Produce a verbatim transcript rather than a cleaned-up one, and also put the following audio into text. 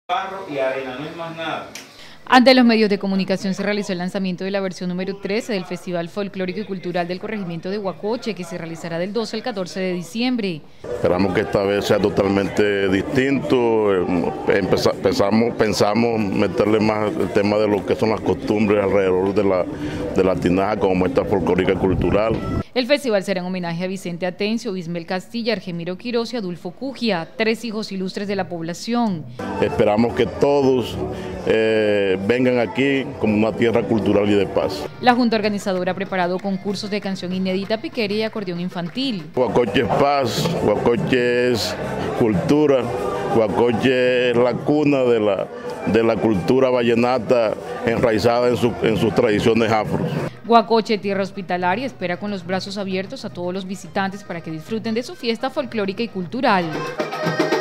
barro y arena, no es más nada. Ante los medios de comunicación se realizó el lanzamiento de la versión número trece del Festival Folclórico y Cultural del Corregimiento de Huacoche, que se realizará del doce al catorce de diciembre. Esperamos que esta vez sea totalmente distinto. Empezamos, pensamos meterle más el tema de lo que son las costumbres alrededor de la, de la tinaja como muestra folclórica y cultural. El festival será en homenaje a Vicente Atencio, Bismel Castilla, Argemiro Quiroz y Adulfo Cugia, tres hijos ilustres de la población. Esperamos que todos eh, vengan aquí como una tierra cultural y de paz. La Junta Organizadora ha preparado concursos de canción inédita piquera y acordeón infantil. Huacoche es paz, Huacoche es cultura, Huacoche es la cuna de la, de la cultura vallenata enraizada en, su, en sus tradiciones afros. Huacoche, tierra hospitalaria, espera con los brazos abiertos a todos los visitantes para que disfruten de su fiesta folclórica y cultural.